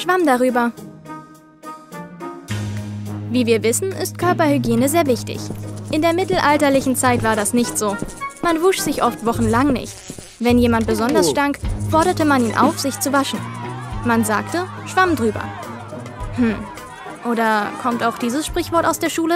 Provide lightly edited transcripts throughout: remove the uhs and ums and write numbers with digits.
Schwamm darüber. Wie wir wissen, ist Körperhygiene sehr wichtig. In der mittelalterlichen Zeit war das nicht so. Man wusch sich oft wochenlang nicht. Wenn jemand besonders stank, forderte man ihn auf, sich zu waschen. Man sagte, Schwamm drüber. Oder kommt auch dieses Sprichwort aus der Schule?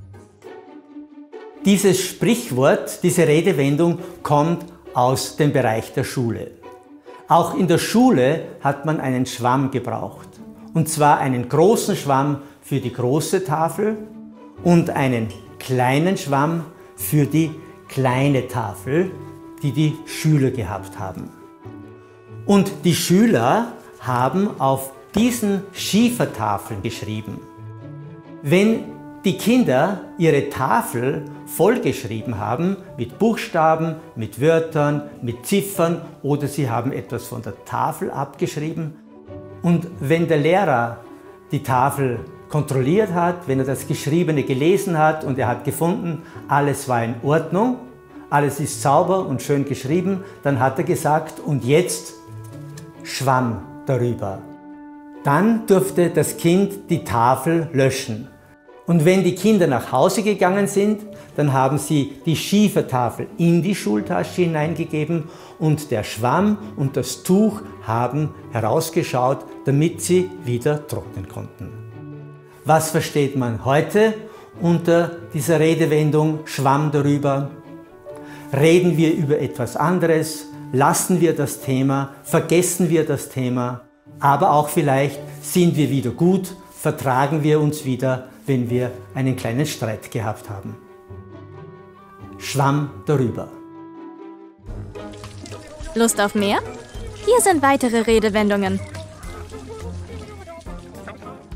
Dieses Sprichwort, diese Redewendung kommt aus dem Bereich der Schule. Auch in der Schule hat man einen Schwamm gebraucht. Und zwar einen großen Schwamm für die große Tafel und einen kleinen Schwamm für die kleine Tafel, die die Schüler gehabt haben. Und die Schüler haben auf diesen Schiefertafeln geschrieben. Wenn die Kinder ihre Tafel vollgeschrieben haben mit Buchstaben, mit Wörtern, mit Ziffern oder sie haben etwas von der Tafel abgeschrieben. Und wenn der Lehrer die Tafel kontrolliert hat, wenn er das Geschriebene gelesen hat und er hat gefunden, alles war in Ordnung, alles ist sauber und schön geschrieben, dann hat er gesagt, und jetzt Schwamm darüber. Dann durfte das Kind die Tafel löschen. Und wenn die Kinder nach Hause gegangen sind, dann haben sie die Schiefertafel in die Schultasche hineingegeben und der Schwamm und das Tuch haben herausgeschaut, damit sie wieder trocknen konnten. Was versteht man heute unter dieser Redewendung Schwamm darüber? Reden wir über etwas anderes? Lassen wir das Thema? Vergessen wir das Thema? Aber auch vielleicht sind wir wieder gut, vertragen wir uns wieder, wenn wir einen kleinen Streit gehabt haben. Schwamm darüber. Lust auf mehr? Hier sind weitere Redewendungen.